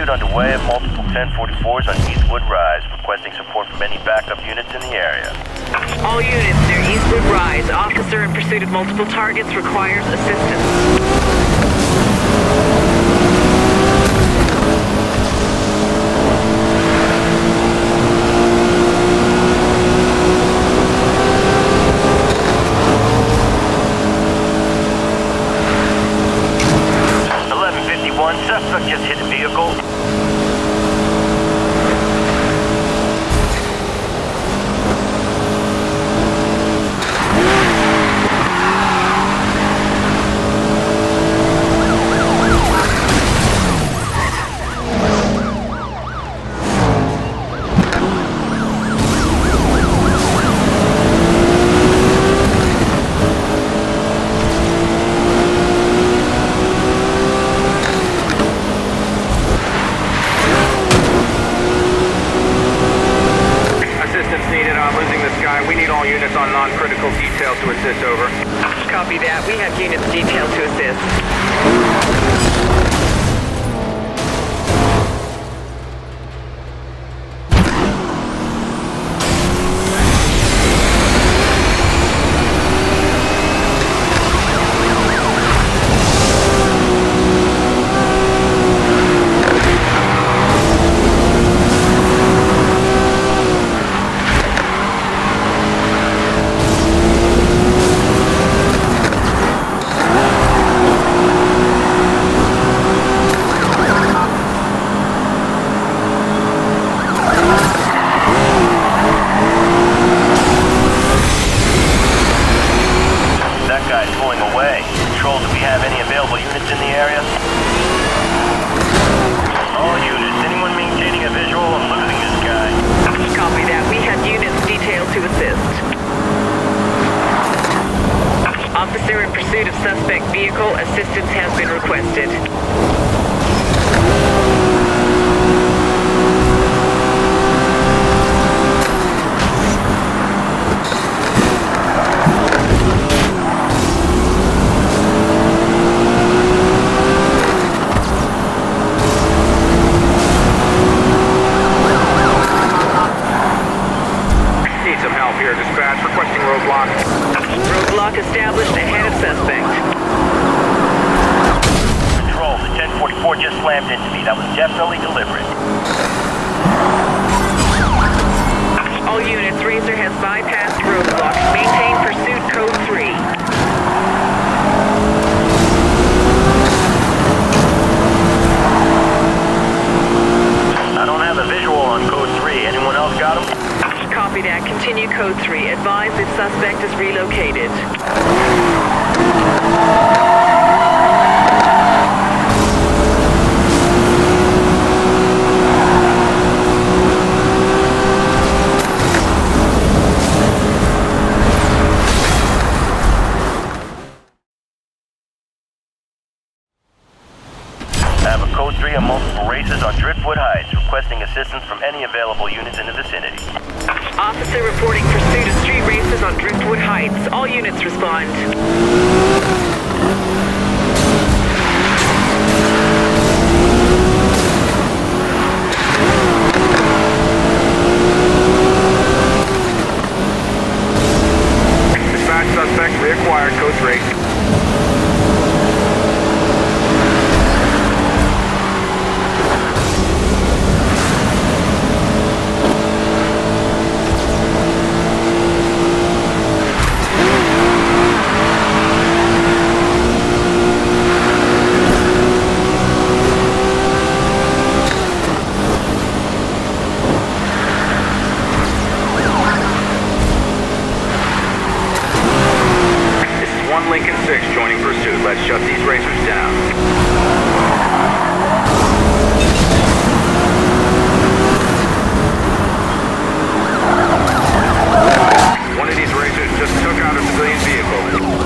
pursuit underway of multiple 1044s on Eastwood Rise, requesting support from any backup units in the area. All units near Eastwood Rise. Officer in pursuit of multiple targets requires assistance. Suspect just hit a vehicle. Non-critical detail to assist, over. Copy that. We have units detailed to assist. Officer in pursuit of suspect vehicle, assistance has been requested. Need some help here, dispatch. Requesting roadblock. Roadblock established ahead of suspect. Control, the 1044 just slammed into me. That was definitely deliberate. All units, Razor has bypassed roadblock. Maintain pursuit code 3. I don't have a visual on code 3. Anyone else got him? Copy that. Continue code 3. Advise if suspect is relocated. I have a code 3 on multiple races on Driftwood Heights, requesting assistance from any available units in the vicinity. Officer reporting pursuit of street races on Driftwood Heights. All units respond. Dispatch, suspect reacquired, code 3. Lincoln 6 joining pursuit. Let's shut these racers down. One of these racers just took out a civilian vehicle.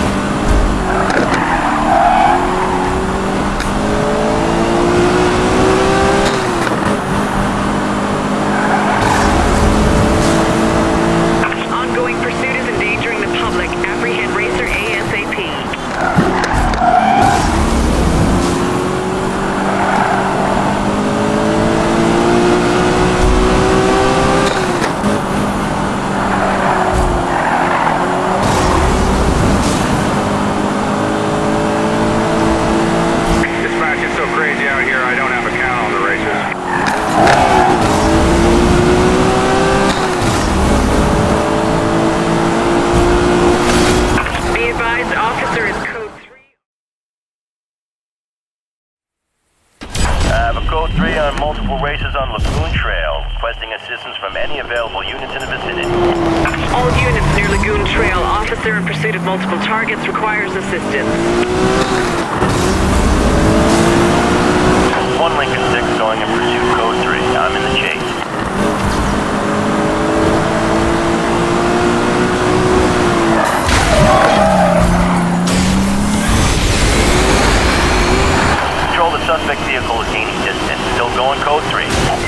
Ongoing pursuit is endangering the public. Apprehend Racer ASAP. on multiple races on Lagoon Trail, requesting assistance from any available units in the vicinity. All units near Lagoon Trail, officer in pursuit of multiple targets requires assistance. 1 Lincoln 6 going in pursuit code 3. I'm in the chase. Control, the suspect vehicle is gaining distance. Still going code 3.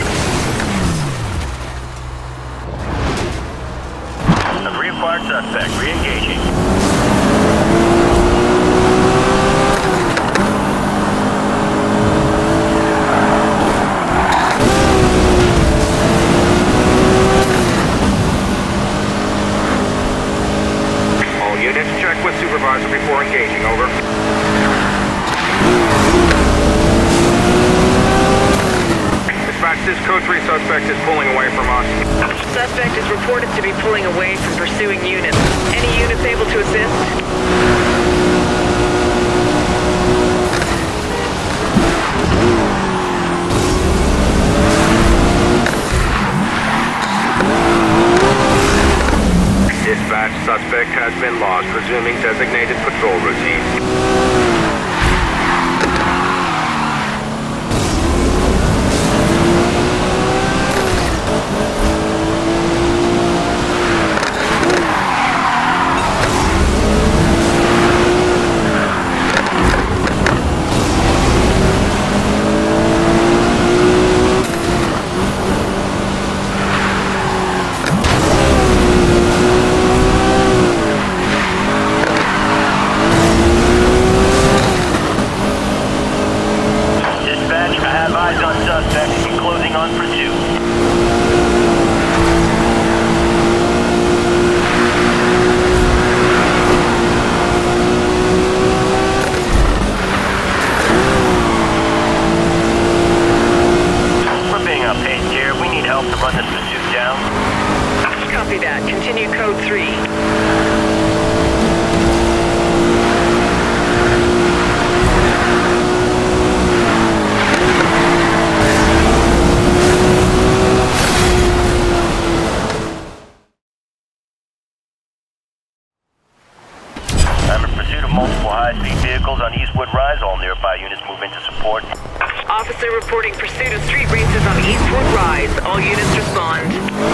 A reacquired suspect, re-engaging. All units, check with supervisor before engaging. Over. Dispatch, this code 3 suspect is pulling away from us. Suspect is reported to be pulling away from pursuing units. Any units able to assist? Dispatch, suspect has been lost, resuming designated patrol routine. I'm in pursuit of multiple high-speed vehicles on Eastwood Rise. All nearby units move into support. Officer reporting pursuit of street races on Eastwood Rise. All units respond.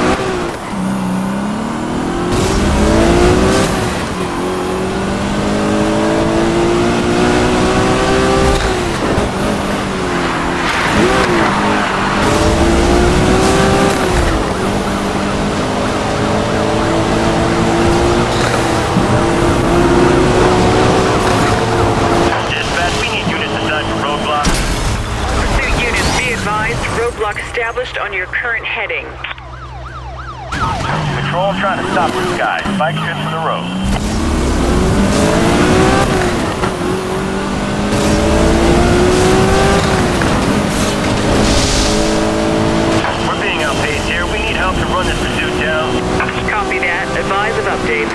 Roadblock established on your current heading. Control, I'm trying to stop this guy. Bike strips for the road. We're being outpaced here. We need help to run this pursuit down. Copy that. Advise of updates.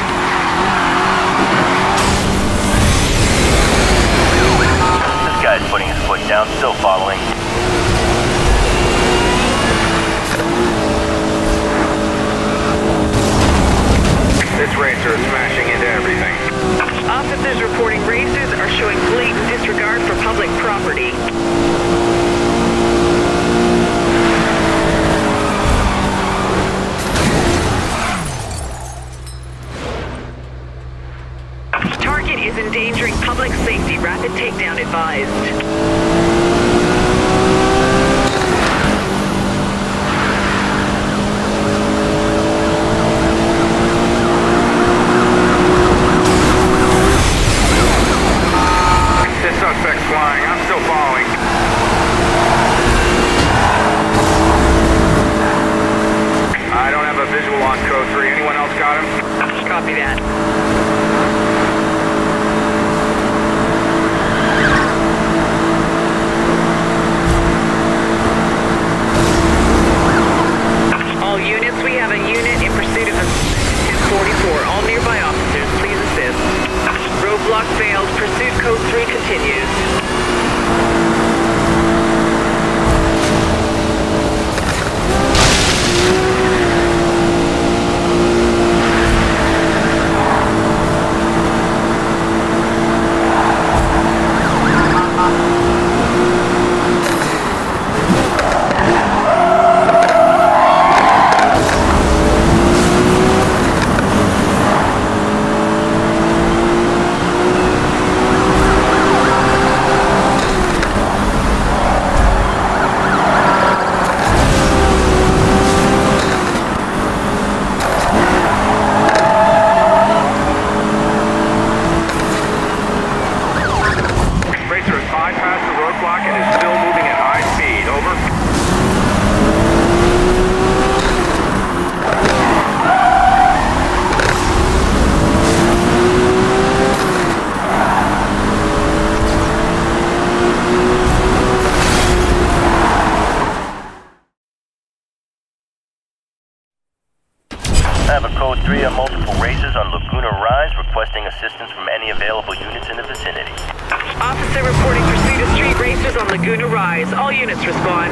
This guy's putting his foot down, still following. This racer is smashing into everything. Officers reporting racers are showing blatant disregard for public property. Target is endangering public safety. Rapid takedown advised. Suspects flying. I'm still following. I don't have a visual on code 3. Anyone else got him? Copy that. All units, we have a unit in pursuit of a 1044. All nearby officers, please assist. Roadblock failed. Pursuit code 3 continues. assistance from any available units in the vicinity. Officer reporting pursuit of street racers on Laguna Rise. All units respond.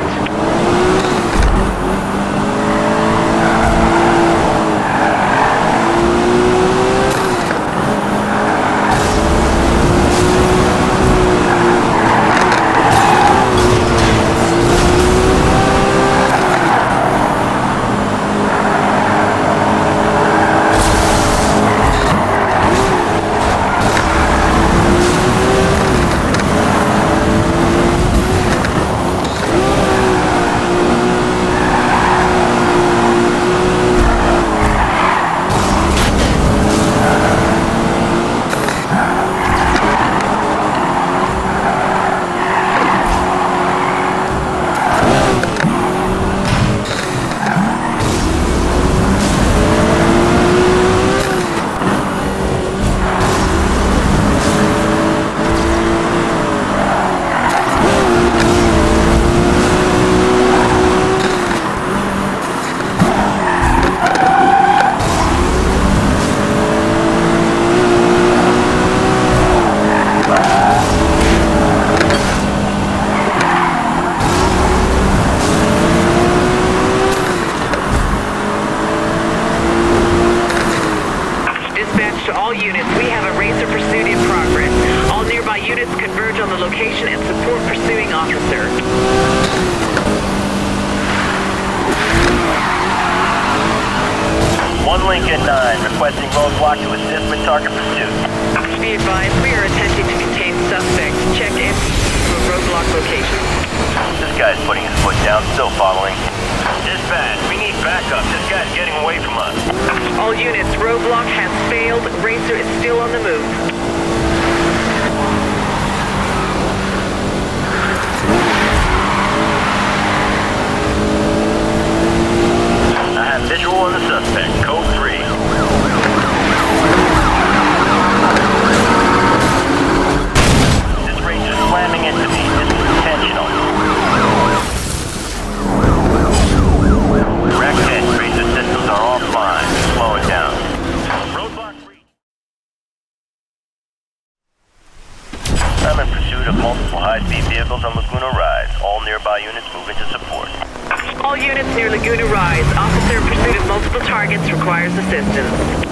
Lincoln 9, requesting roadblock to assist with target pursuit. Be advised, we are attempting to contain suspects. Check in for roadblock location. This guy's putting his foot down, still following. Dispatch, we need backup. This guy's getting away from us. All units, roadblock has failed. Racer is still on the move. I have visual on the suspect, code 3. This ranger's slamming into me. This is intentional. Rack 10, racer systems are offline. Slow it down. Roadblock reach. I'm in pursuit of multiple high-speed vehicles on Laguna Rise. All nearby units moving to support. All units near Laguna Rise. Officer in pursuit of multiple targets requires assistance.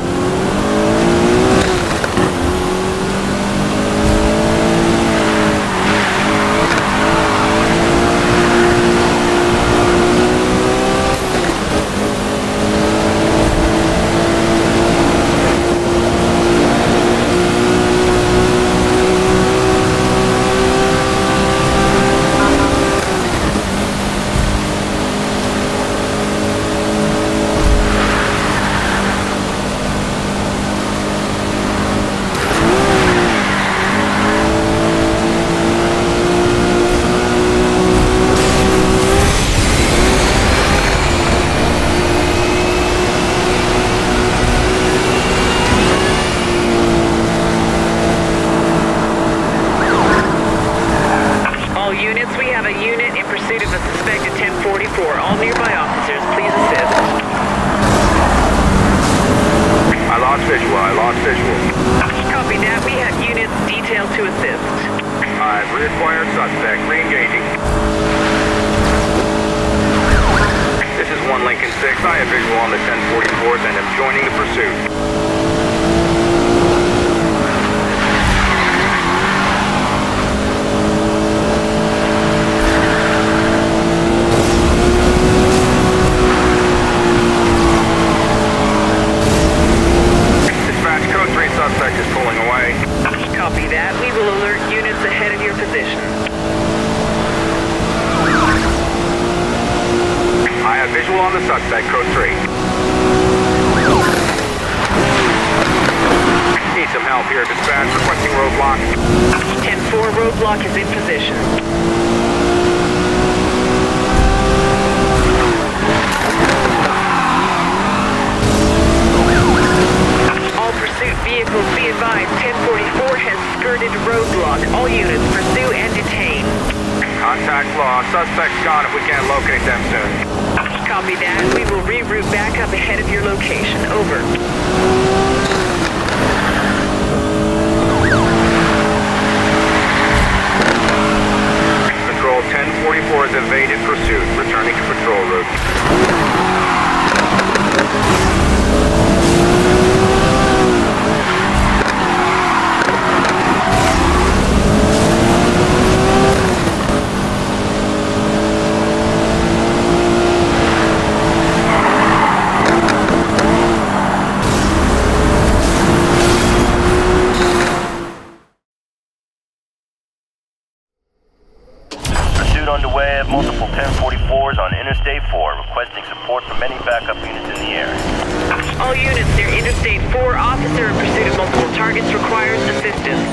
pursuit underway. I have multiple 1044s on Interstate 4, requesting support from any backup units in the air. All units near Interstate 4, officer in pursuit of multiple targets requires assistance.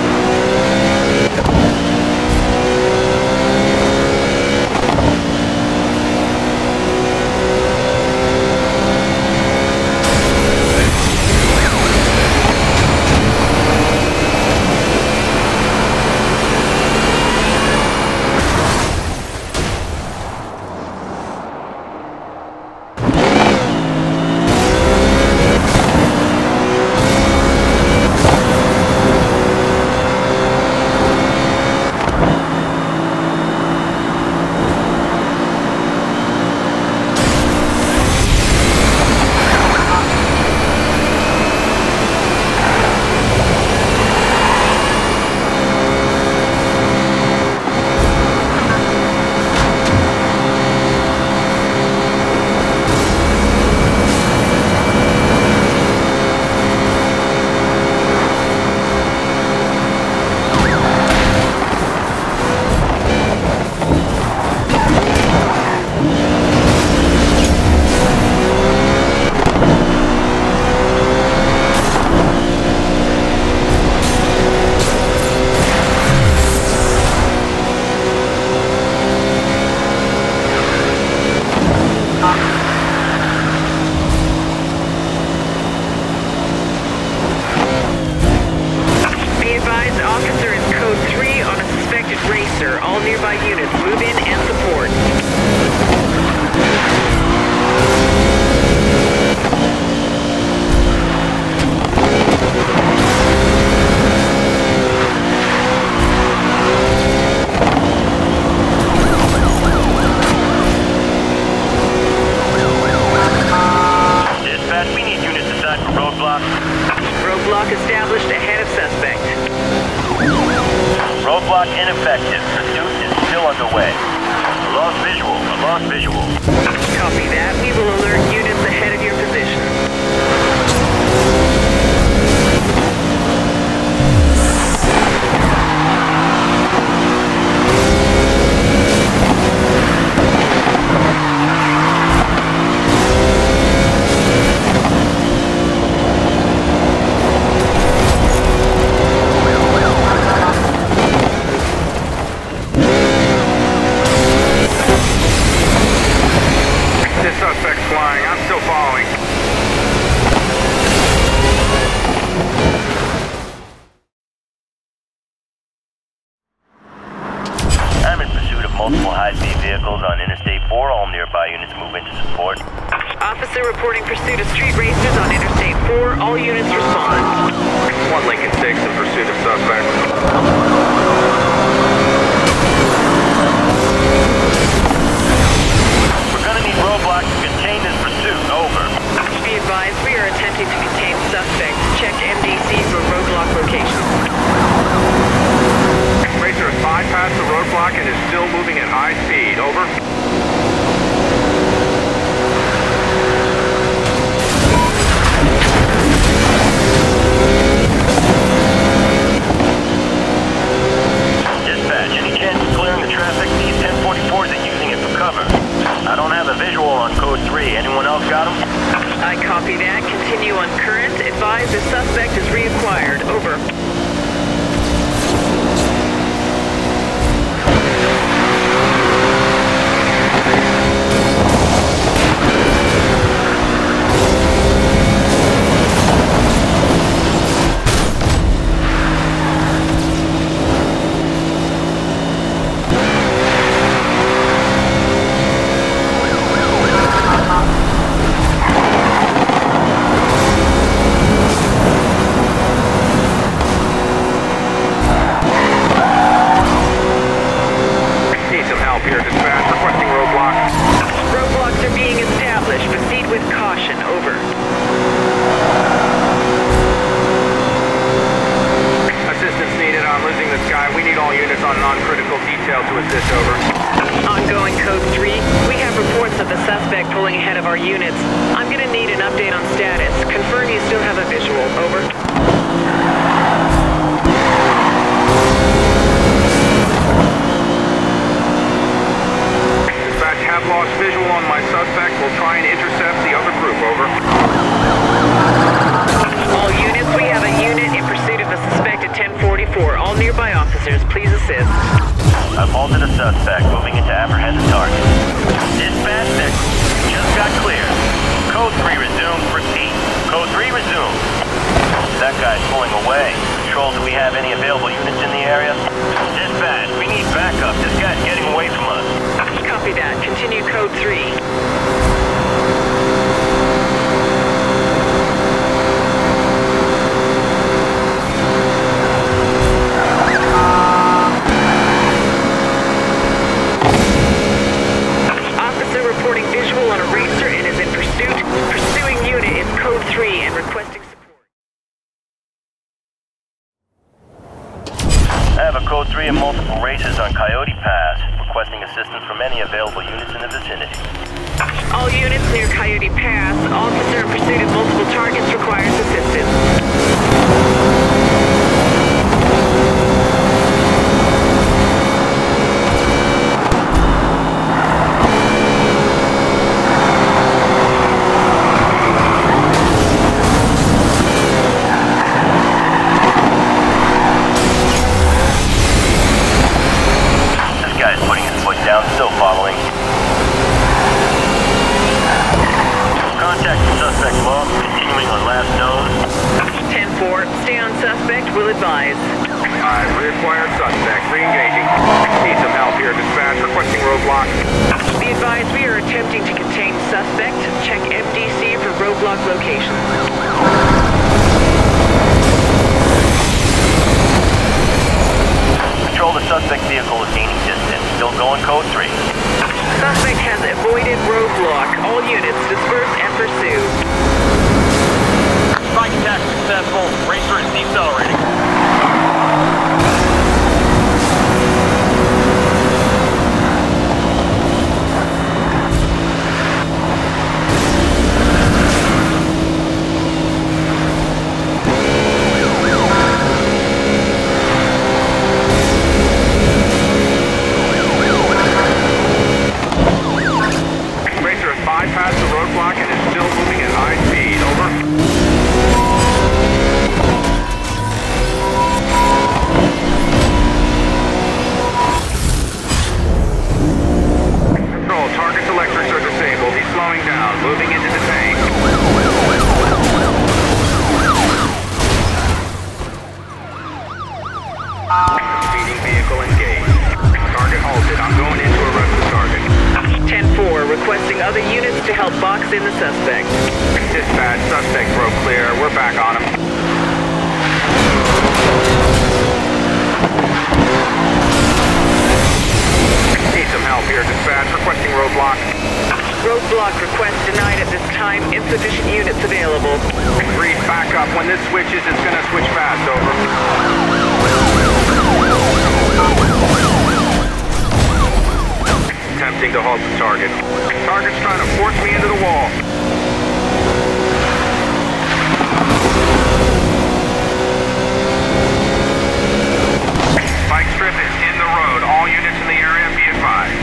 All nearby units, move in and support. Dispatch, we need units assigned for roadblock. Roadblock established ahead of suspect. Roadblock ineffective. Pursuit is still underway. Lost visual. Copy that. We will alert units ahead of your position. Multiple high-speed vehicles on Interstate 4. All nearby units move into support. Officer reporting pursuit of street racers on Interstate 4. All units respond. 1 Lincoln 6 in pursuit of suspect. We're gonna need roadblocks to contain this pursuit. Over. Be advised, we are attempting to contain suspect. Check MDC for roadblock locations. Racer has bypassed the roadblock and is still moving at high speed. Over. Dispatch, any chance of clearing the traffic? These 1044s are using it for cover. I don't have a visual on code 3. Anyone else got them? I copy that. Continue on current. Advise the suspect is reacquired. Over. All nearby officers, please assist. I've halted a suspect moving into apprehended target. Dispatch, that just got cleared. Code 3 resume. Repeat. Code 3 resume. That guy's pulling away. Patrol, do we have any available units in the area? Dispatch, we need backup. This guy's getting away from us. Copy that. Continue Code 3. Visual on a racer and is in pursuit. Pursuing unit is Code 3 and requesting support. I have a Code 3 and multiple racers on Coyote Pass, requesting assistance from any available units in the vicinity. All units near Coyote Pass, officer in pursuit of multiple targets requires assistance. Still following. Contact the suspect lost, continuing on last known. 10-4, stay on suspect, will advise. I've reacquired suspect, re-engaging. Need some help here, dispatch, requesting roadblock. Be advised, we are attempting to contain suspect. Check MDC for roadblock locations. Control, the suspect vehicle is gaining distance. Still going Code 3. Suspect has avoided roadblock. All units disperse and pursue. Spike attack successful. Racer is decelerating. Bypass the roadblock and is still moving at high speed. Over. Control, target's electrics are disabled. He's slowing down, moving into the tank. Speeding vehicle engaged. Target halted. I'm going in to arrest the target. 10-4, requesting other units to help box in the suspect. Dispatch, suspect broke clear. We're back on him. Need some help here, dispatch. Requesting roadblock. Roadblock request denied at this time. Insufficient units available. Read back up. When this switches, it's going to switch fast. Over. Attempting to halt the target. Target's trying to force me into the wall. Spike strip is in the road. All units in the area be advised.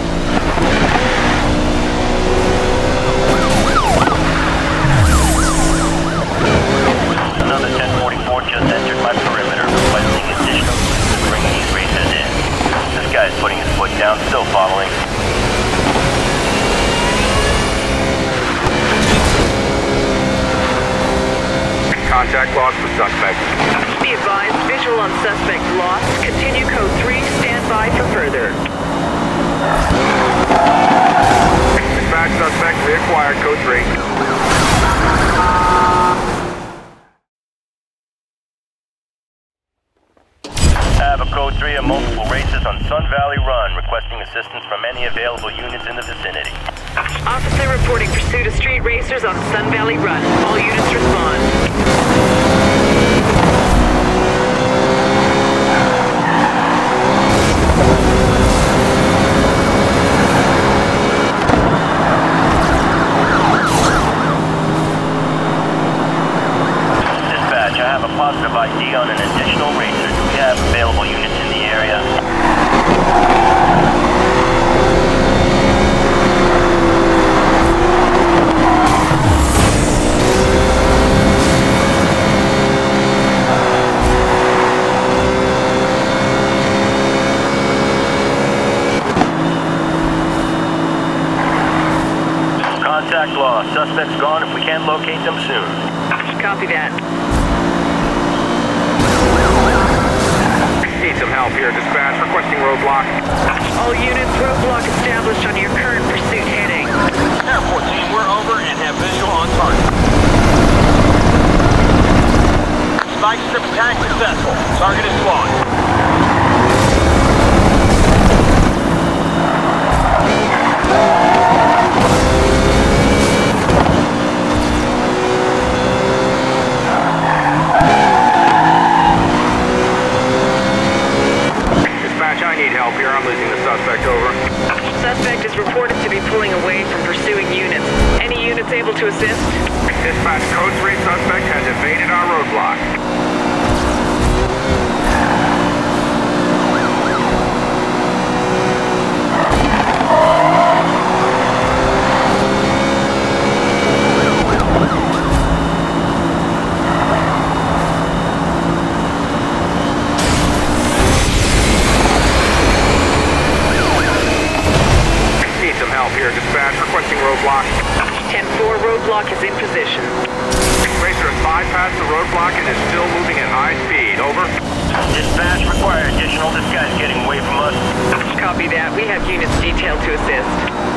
Another 1044 just entered my perimeter, requesting additional to bring these racers in. This guy's putting his foot down, still following. Contact lost for suspect. Be advised, visual on suspect lost. Continue Code 3, stand by for further. Dispatch, suspect reacquired. Code 3. I have a Code 3 and multiple racers on Sun Valley Run, requesting assistance from any available units in the vicinity. Officer reporting pursuit of street racers on Sun Valley Run. All units respond. Dispatch, I have a positive ID on an additional racer. Do we have available units in the area? Suspect's gone if we can't locate them soon. Copy that. Need some help here, dispatch. Requesting roadblock. All units, roadblock established on your current pursuit heading. Air 14, we're over and have visual on target. Spike strip attack successful. Target is flawed. I need help here. I'm losing the suspect. Over. Suspect is reported to be pulling away from pursuing units. Any units able to assist? Dispatch code 3 suspect has evaded our roadblock. Here, dispatch, requesting roadblock. 10-4, roadblock is in position. Racer has bypassed the roadblock and is still moving at high speed. Over. Dispatch required additional. This guy's getting away from us. Copy that. We have units detailed to assist.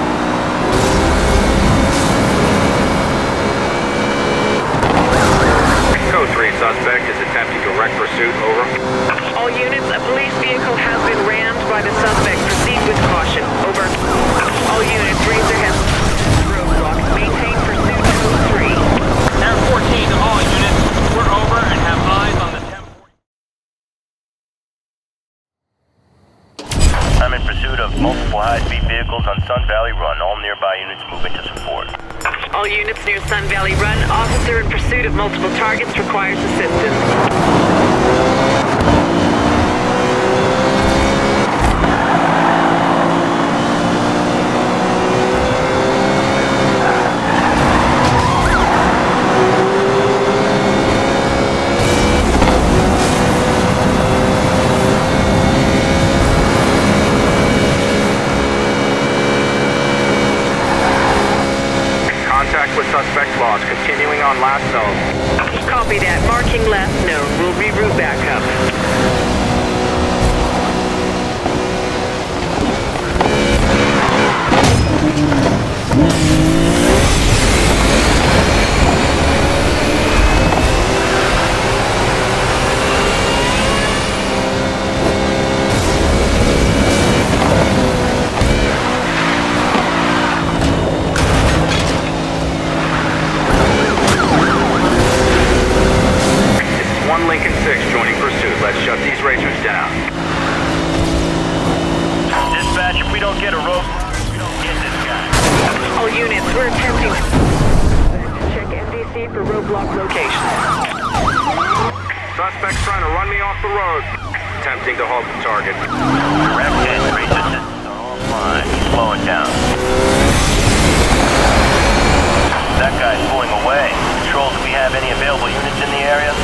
Code 3 suspect is attempting direct pursuit. Over. All units, a police vehicle has been rammed by the suspect. Proceed with caution. Over. All units, raise their heads. Roadblock. Maintain pursuit code 3. Air 14 to all units. We're over and have eyes on the 1040. I'm in pursuit of multiple high-speed vehicles on Sun Valley Run. All nearby units moving to support. All units near Sun Valley Run. Officer in pursuit of multiple targets requires assistance. With suspect lost, continuing on last known. Copy that. Marking last known. We'll reroute back up. Lincoln 6 joining pursuit. Let's shut these racers down. Dispatch, if we don't get a rope, we don't get this guy. All units, we're attempting to check NDC for roadblock location. Suspect's trying to run me off the road. Attempting to halt the target. Direct hit, racer systems are all fine. He's slowing down. That guy's pulling away. Control, do we have any available units in the area?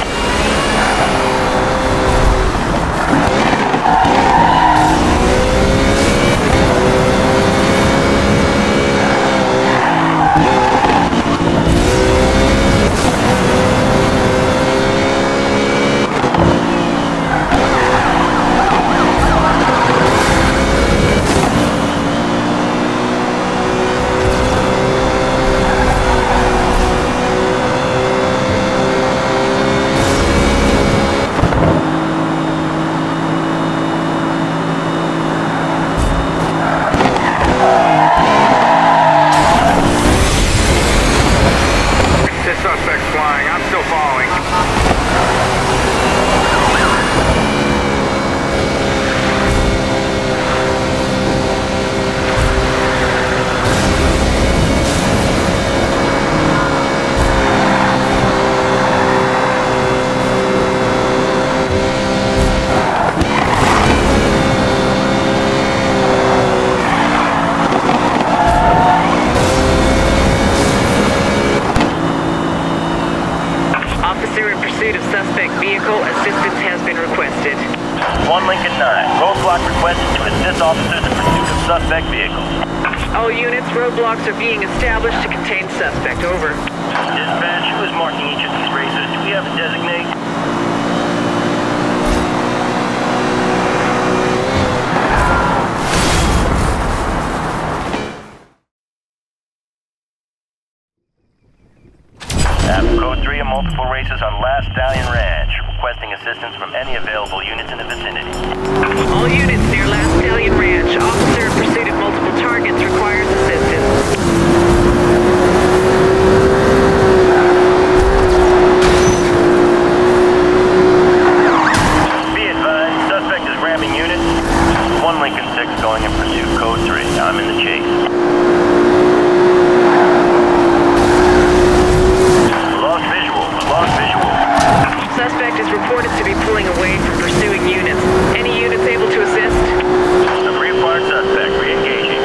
Vehicle assistance has been requested. 1 Lincoln 9. Roadblock requested to assist officers in pursuit of suspect vehicles. All units, roadblocks are being established to contain suspect. Over. Dispatch, who is marking each of these races? Do we have a designate? Code 3 and multiple races on Last Stallion Ranch. Requesting assistance from any available units in the vicinity. All units near Last Stallion Ranch. Officer in pursuit of multiple targets requires assistance. Be advised, suspect is ramming units. 1 Lincoln 6 going in pursuit. Code 3. I'm in the chase. Lost visual. Suspect is reported to be pulling away from pursuing units. Any units able to assist? A reacquired suspect re-engaging.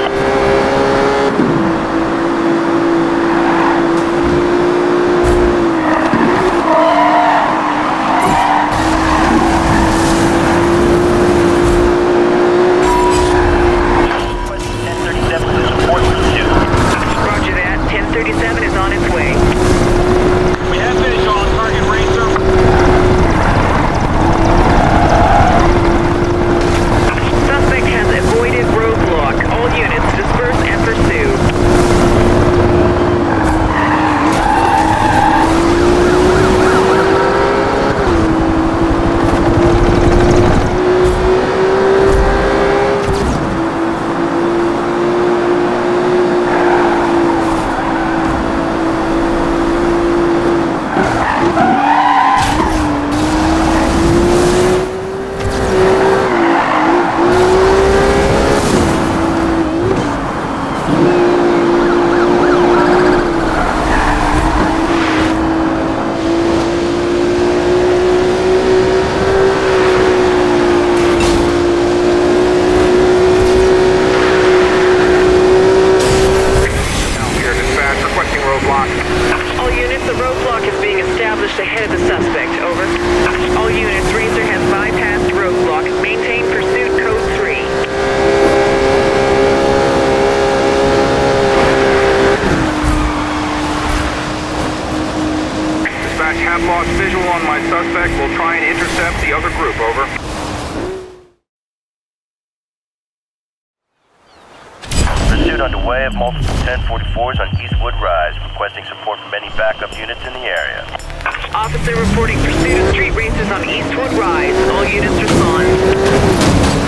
Underway of multiple 1044s on Eastwood Rise, requesting support from any backup units in the area. Officer reporting pursuit of street races on Eastwood Rise. All units respond.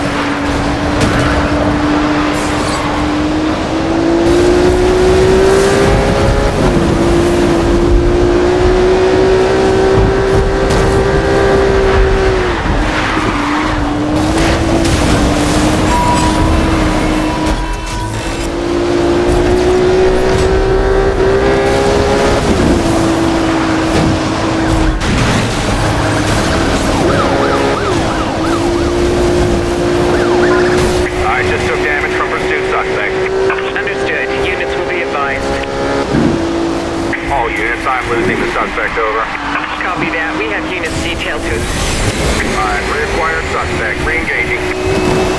I'm losing the suspect, over. Copy that. We have units detailed to... Alright, reacquired suspect, re-engaging.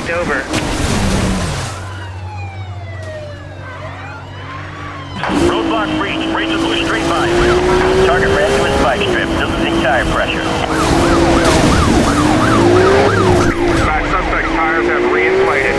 suspect, over. Roadblock breach. Razor Blue straight by. Target ran to his spike strip. Losing tire pressure. Dispatch, suspect tires have reinflated.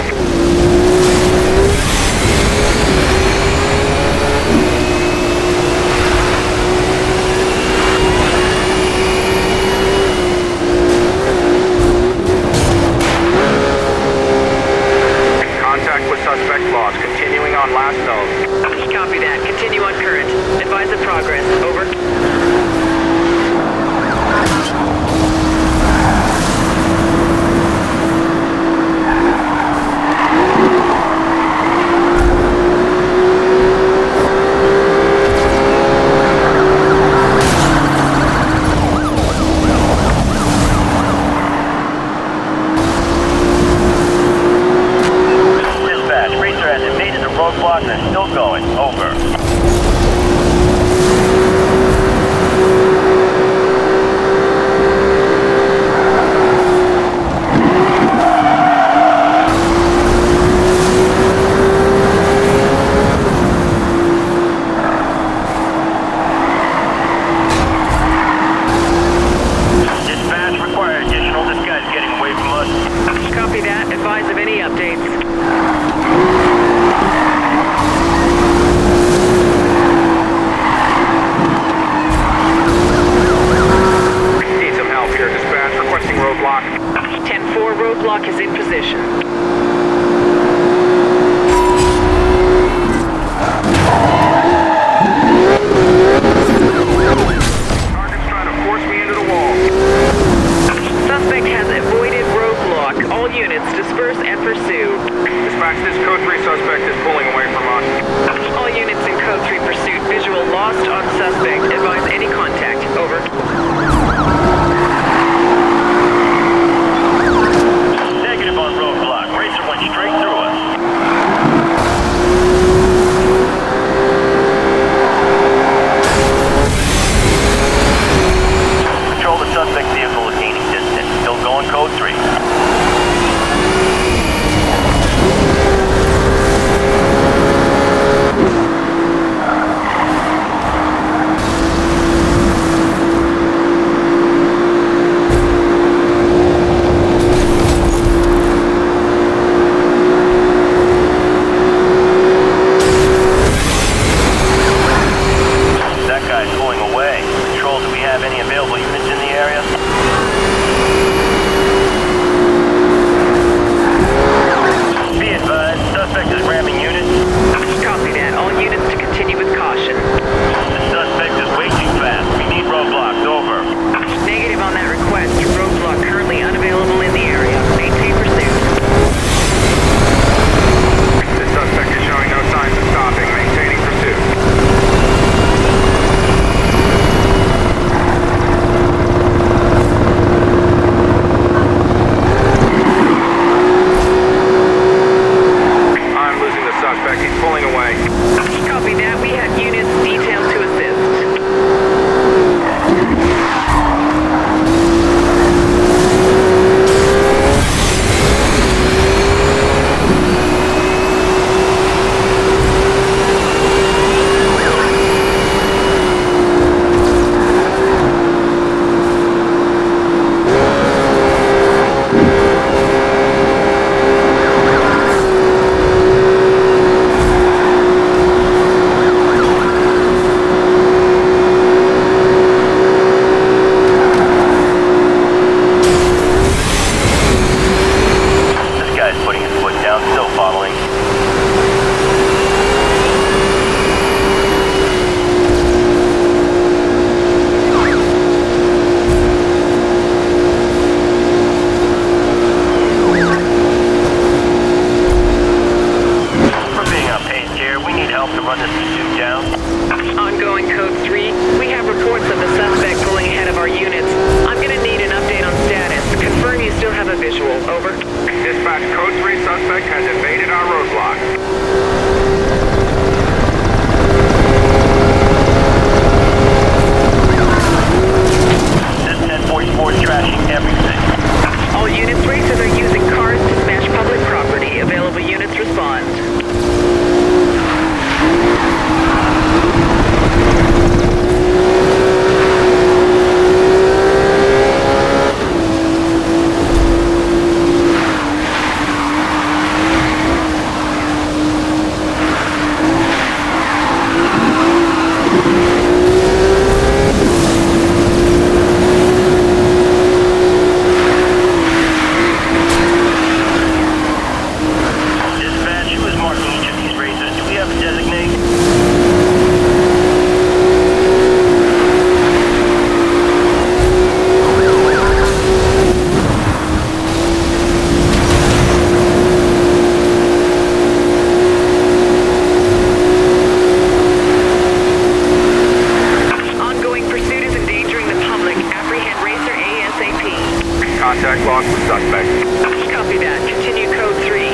suspect. Copy that. Continue code 3.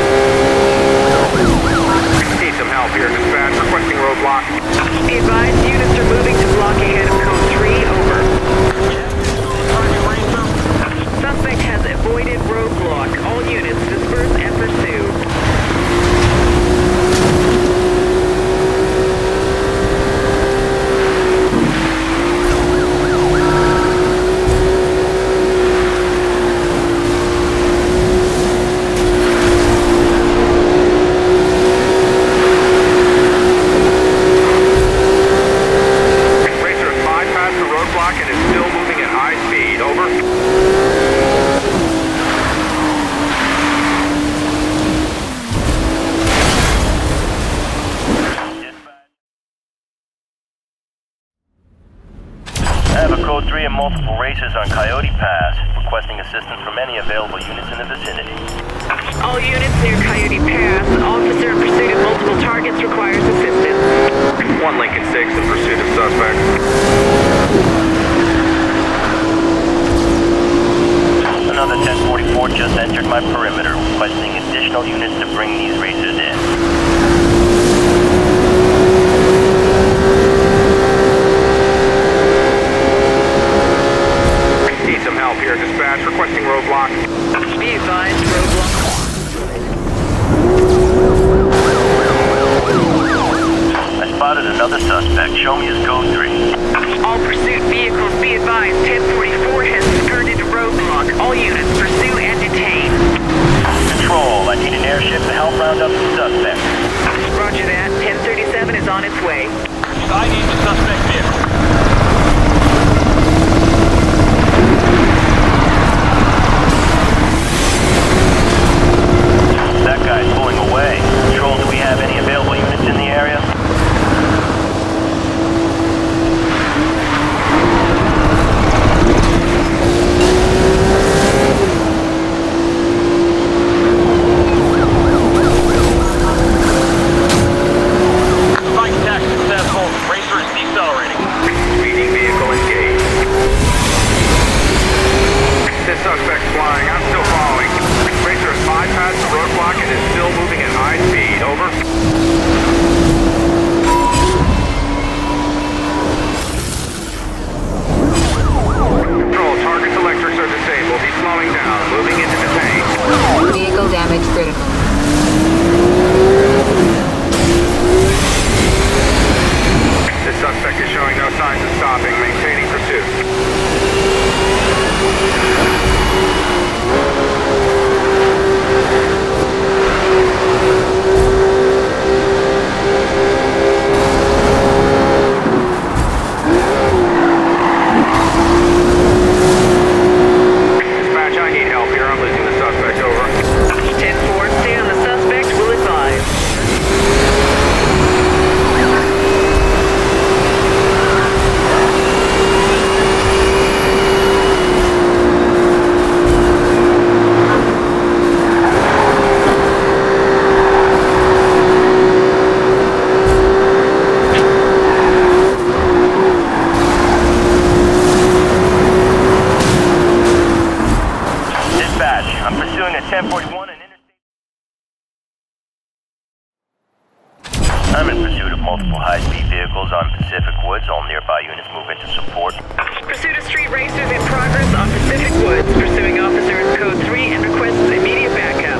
Need some help here. Dispatch requesting roadblock. Be advised, units are moving to block ahead of code 3. Over. Suspect has avoided roadblock. All units disperse and pursue. Code 3 and multiple racers on Coyote Pass, requesting assistance from any available units in the vicinity. All units near Coyote Pass. Officer in pursuit of multiple targets requires assistance. 1 Lincoln 6 in pursuit of suspect. Another 1044 just entered my perimeter, requesting additional units to bring these racers in. Here, dispatch requesting roadblock. Be advised, roadblock. I spotted another suspect. Show me his code 3. All pursuit vehicles, be advised, 1044 has skirted a roadblock. All units pursue and detain. Control, I need an airship to help round up the suspect. Roger that. 1037 is on its way. I need the suspect vehicle. That guy's pulling away. Control, do we have any available units in the area? Spike attack successful. Racer is decelerating. Speeding vehicle engaged. This suspect's flying. I'm still following. Racer has bypassed the roadblock and is still moving at high speed. Over. Control, target's electrics are disabled. He's slowing down. Moving into detain. Vehicle damage critical. This suspect is showing no signs of stopping. Maintaining pursuit. Dispatch, I need help here. I'm losing the suspect. Over. 10-4, stay on the suspect. Will advise. I'm pursuing a 1041 and interstate. I'm in pursuit of multiple high-speed vehicles on Pacific Woods. All nearby units move into support. Pursuit of street racers in progress on Pacific Woods. Pursuing officers code 3 and requests immediate backup.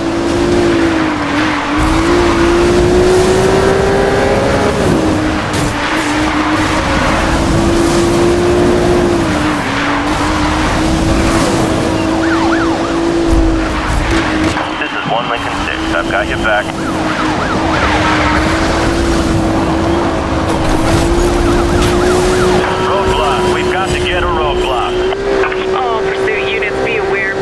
Lincoln 6, I've got your back. Roadblock, we've got to get a roadblock. All pursuit units be aware,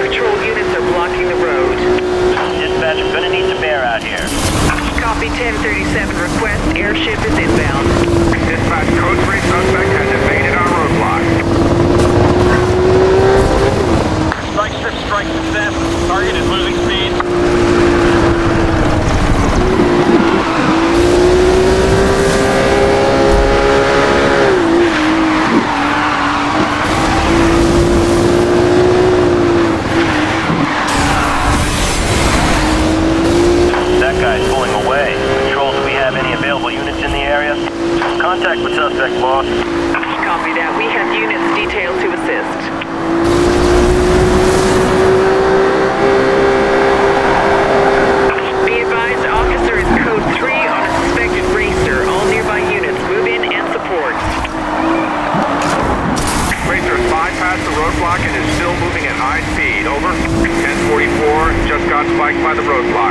roadblock and is still moving at high speed. Over. 1044, just got spiked by the roadblock.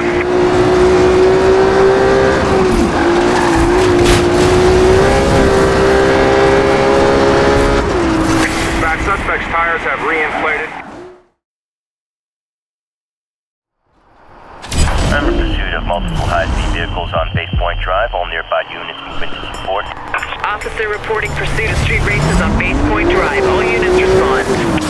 Dispatch, suspect's tires have reinflated. I'm in pursuit of multiple high-speed vehicles on Base Point Drive. All nearby units moving to support. Officer reporting pursuit of street races on Base Point Drive. All units respond.